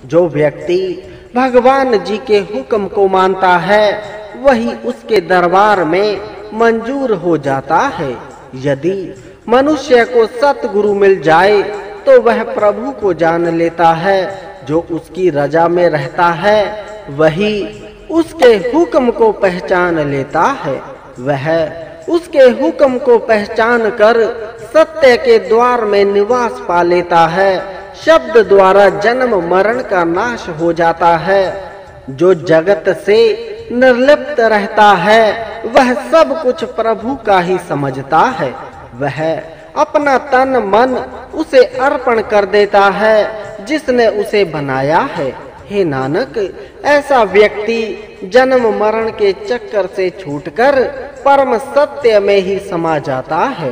जो व्यक्ति भगवान जी के हुक्म को मानता है वही उसके दरबार में मंजूर हो जाता है। यदि मनुष्य को सतगुरु मिल जाए तो वह प्रभु को जान लेता है। जो उसकी रजा में रहता है वही उसके हुक्म को पहचान लेता है। वह उसके हुक्म को पहचान कर सत्य के द्वार में निवास पा लेता है। शब्द द्वारा जन्म मरण का नाश हो जाता है। जो जगत से निर्लिप्त रहता है वह सब कुछ प्रभु का ही समझता है। वह अपना तन मन उसे अर्पण कर देता है जिसने उसे बनाया है। हे नानक, ऐसा व्यक्ति जन्म मरण के चक्कर से छूटकर परम सत्य में ही समा जाता है।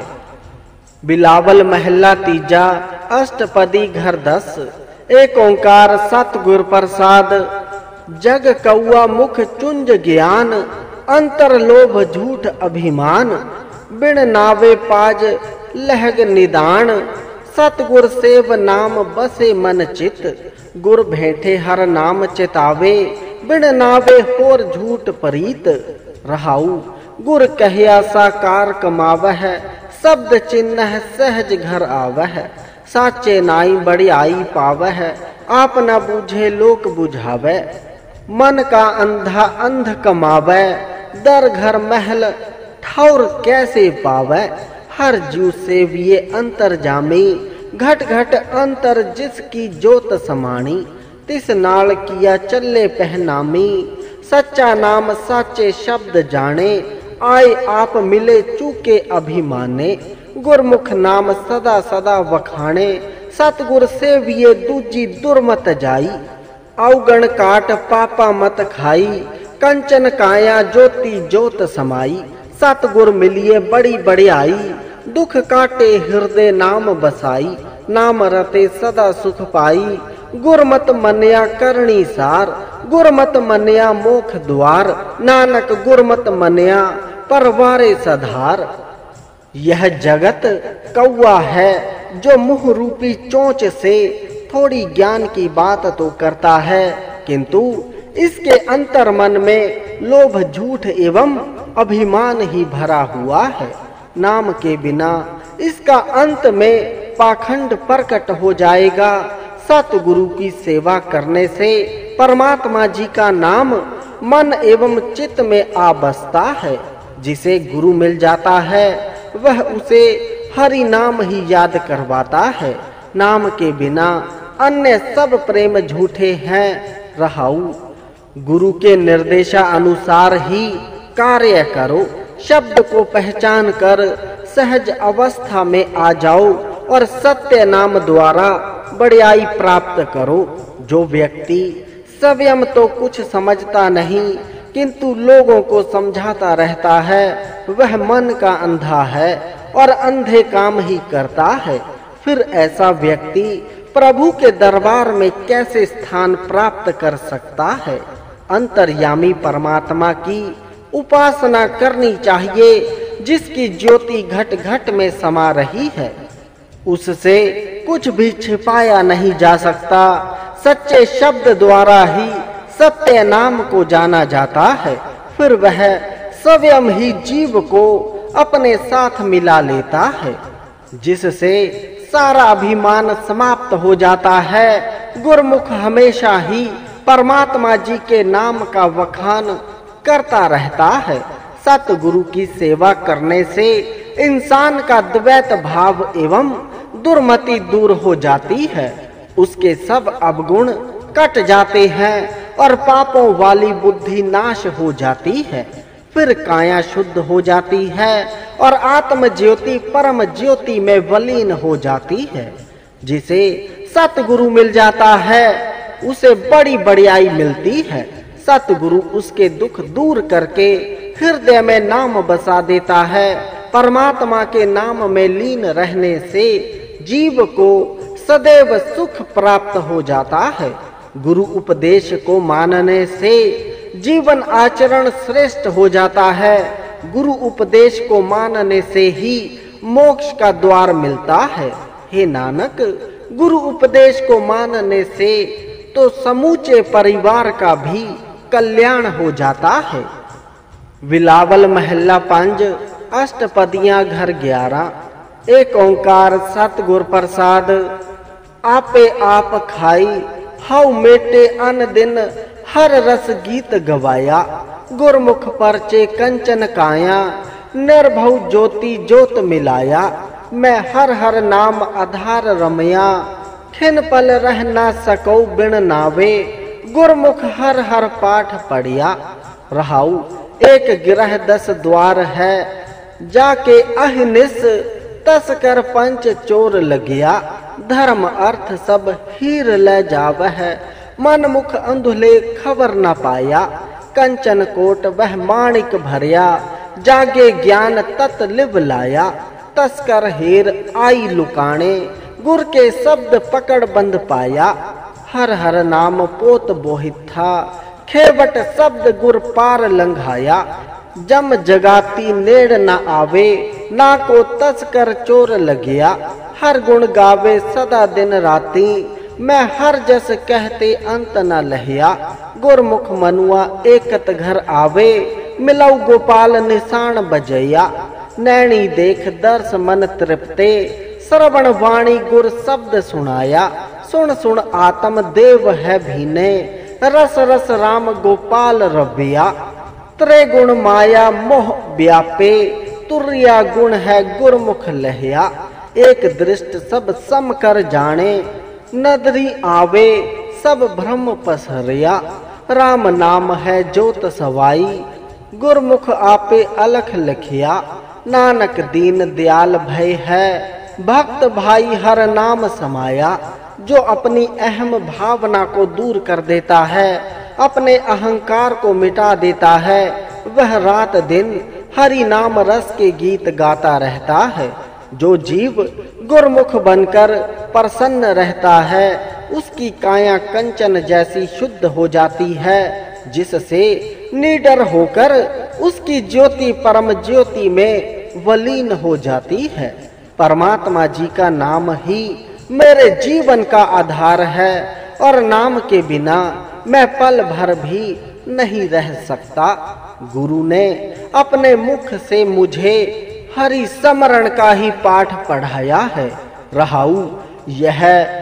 बिलावल महला तीजा, अष्टपदी घर 10। एक ओंकार सतगुर प्रसाद, जग कौआ मुख चुंज ज्ञान, अंतर लोभ झूठ अभिमान, बिन नावे पाज लहग निदान, सतगुर सेव नाम बसे मन चित, गुर भेंटे हर नाम चितावे, बिन नावे होर झूठ परीत, रहाऊ गुर कहिया साकार कमावह, शब्द चिन्ह सहज घर आवह, साचे नाई बड़ियाई पावह, आप न बूझे लोक बुझावे, मन का अंधा अंध कमावे, दर घर महल ठौर कैसे पावे, हर जीव सेविये अंतर जामी, घट घट अंतर जिसकी जोत समानी, तिस नाल किया चले पहनामी, सच्चा नाम साचे शब्द जाने, आए आप मिले चूके अभिमाने, गुरमुख नाम सदा सदा वखाणे, सतगुर सेविये दूजी दुर्मत जाई, अवगण काट पापा मत खाई, कंचन काया ज्योति जोत समाई, सतगुर मिलिए बड़ी बड़ियाई, दुख काटे हृदय नाम बसाई, नाम रते सदा सुख पाई, गुरमत मन्या करणी सार, गुरमत मन्या मोख द्वार, नानक गुरमत मन्या परवारे सधार। यह जगत कौआ है जो मुह रूपी चोंच से थोड़ी ज्ञान की बात तो करता है, किंतु इसके अंतर मन में लोभ झूठ एवं अभिमान ही भरा हुआ है। नाम के बिना इसका अंत में पाखंड प्रकट हो जाएगा। सतगुरु की सेवा करने से परमात्मा जी का नाम मन एवं चित्त में आ बसता है। जिसे गुरु मिल जाता है वह उसे हरि नाम ही याद करवाता है। नाम के बिना अन्य सब प्रेम झूठे हैं। रहाऊ गुरु के निर्देशा अनुसार ही कार्य करो। शब्द को पहचान कर सहज अवस्था में आ जाओ और सत्य नाम द्वारा बड़ाई प्राप्त करो। जो व्यक्ति स्वयं तो कुछ समझता नहीं किंतु लोगों को समझाता रहता है वह मन का अंधा है और अंधे काम ही करता है। फिर ऐसा व्यक्ति प्रभु के दरबार में कैसे स्थान प्राप्त कर सकता है। अंतर्यामी परमात्मा की उपासना करनी चाहिए जिसकी ज्योति घट घट में समा रही है। उससे कुछ भी छिपाया नहीं जा सकता। सच्चे शब्द द्वारा ही सत्य नाम को जाना जाता है। फिर वह स्वयं ही जीव को अपने साथ मिला लेता है जिससे सारा अभिमान समाप्त हो जाता है। गुरमुख हमेशा ही परमात्मा जी के नाम का वखान करता रहता है। सतगुरु की सेवा करने से इंसान का द्वैत भाव एवं दुर्मति दूर हो जाती है। उसके सब अवगुण कट जाते हैं और पापों वाली बुद्धि नाश हो जाती है। फिर काया शुद्ध हो जाती है और आत्म ज्योति परम ज्योति में विलीन हो जाती है। जिसे सतगुरु मिल जाता है उसे बड़ी बड़ाई मिलती है। सतगुरु उसके दुख दूर करके हृदय में नाम बसा देता है। परमात्मा के नाम में लीन रहने से जीव को सदैव सुख प्राप्त हो जाता है। गुरु उपदेश को मानने से जीवन आचरण श्रेष्ठ हो जाता है। गुरु उपदेश को मानने से ही मोक्ष का द्वार मिलता है। हे नानक, गुरु उपदेश को मानने से तो समूचे परिवार का भी कल्याण हो जाता है। बिलावल महल्ला 5 अष्टपदियां घर 11। एक ओंकार सतगुर प्रसाद आपे आप खाई, हव मेटे अन दिन हर रस गीत गवाया। गुरमुख परचे कंचन काया, निर्भव ज्योति ज्योत मिलाया। मैं हर हर नाम आधार रमया, खिन पल रह ना सको बिन नावे। गुरमुख हर हर पाठ पढ़िया, रहाऊ एक गिरह 10 द्वार है। जाके अहिनिस तस्कर पंच चोर लगिया। धर्म अर्थ सब हीर ले जावह, मन मुख अंधुले खबर न पाया। कंचन कोट वह माणिक भरिया, जागे ज्ञान तत लिव लाया। तस्कर हेर आई लुकाने, गुर के शब्द पकड़ बंद पाया। हर हर नाम पोत बोहित था, खेवट शब्द गुर पार लंघाया। जम जगाती नेड़ न आवे, ना को तस्कर चोर लगिया। हर गुण गावे सदा दिन राती, मैं हर जस कहते अंत न लहिया। गुरमुख मनुआ एकत घर आवे, मिलऊ गोपाल निशान बजैया। नैनी देख दर्श मन तृप्ते, श्रवण वाणी गुर शब्द सुनाया। सुन सुन आत्म देव है भीने, रस रस राम गोपाल रबिया। त्रिगुण माया मोह व्यापे, तुर्या गुण है गुरमुख लहिया। एक दृष्ट सब सम कर जाने, नदरी आवे सब भ्रम पसरिया। राम नाम है ज्योत सवाई, गुरमुख आपे अलख लखिया। नानक दीन दयाल भय है, भक्त भाई हर नाम समाया। जो अपनी अहम भावना को दूर कर देता है, अपने अहंकार को मिटा देता है, वह रात दिन हरि नाम रस के गीत गाता रहता है। जो जीव गुरमुख बनकर प्रसन्न रहता है, उसकी काया कंचन जैसी शुद्ध हो जाती है, जिससे निडर होकर उसकी ज्योति परम ज्योति में वलीन हो जाती है। परमात्मा जी का नाम ही मेरे जीवन का आधार है, और नाम के बिना मैं पल भर भी नहीं रह सकता। गुरु ने अपने मुख से मुझे हरि स्मरण का ही पाठ पढ़ाया है। रहाऊ यह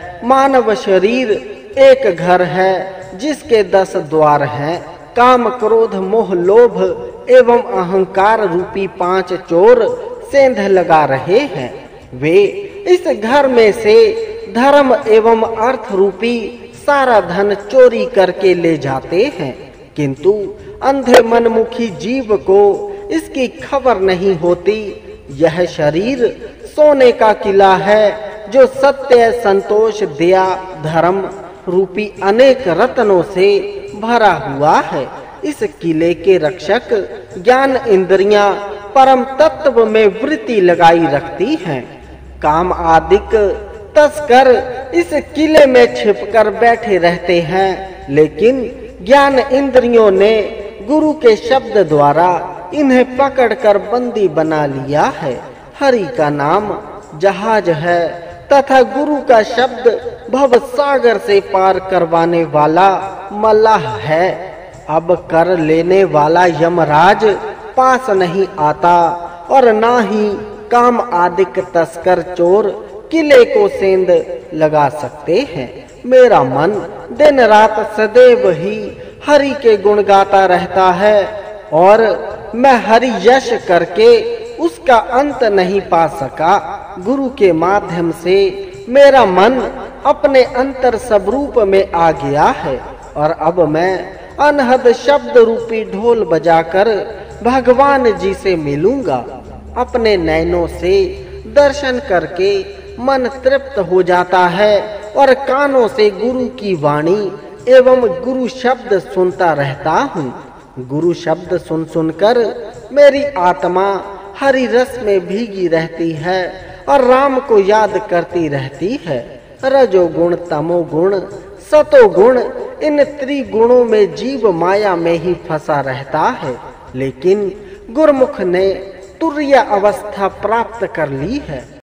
मानव शरीर एक घर है, जिसके 10 द्वार हैं। काम क्रोध मोह लोभ एवं अहंकार रूपी 5 चोर सेंध लगा रहे हैं। वे इस घर में से धर्म एवं अर्थ रूपी सारा धन चोरी करके ले जाते हैं, किंतु अंधे मनमुखी जीव को इसकी खबर नहीं होती। यह शरीर सोने का किला है, जो सत्य संतोष दया धर्म रूपी अनेक रत्नों से भरा हुआ है। इस किले के रक्षक ज्ञान इंद्रियां परम तत्व में वृत्ति लगाई रखती हैं। काम आदिक तस्कर इस किले में छिपकर बैठे रहते हैं, लेकिन ज्ञान इंद्रियों ने गुरु के शब्द द्वारा इन्हें पकड़कर बंदी बना लिया है। हरि का नाम जहाज है तथा गुरु का शब्द भव सागर से पार करवाने वाला मल्लाह है। अब कर लेने वाला यमराज पास नहीं आता, और ना ही काम आदिक तस्कर चोर किले को सेंध लगा सकते हैं। मेरा मन दिन रात सदैव ही हरि के गुण गाता रहता है, और मैं हरि यश करके उसका अंत नहीं पा सका। गुरु के माध्यम से मेरा मन अपने अंतर स्वरूप में आ गया है, और अब मैं अनहद शब्द रूपी ढोल बजाकर भगवान जी से मिलूंगा। अपने नैनों से दर्शन करके मन तृप्त हो जाता है, और कानों से गुरु की वाणी एवं गुरु शब्द सुनता रहता हूँ। गुरु शब्द सुन सुनकर मेरी आत्मा हरि रस में भीगी रहती है, और राम को याद करती रहती है। रजोगुण तमोगुण सतोगुण इन त्रिगुणों में जीव माया में ही फंसा रहता है, लेकिन गुरमुख ने तुर्य अवस्था प्राप्त कर ली है।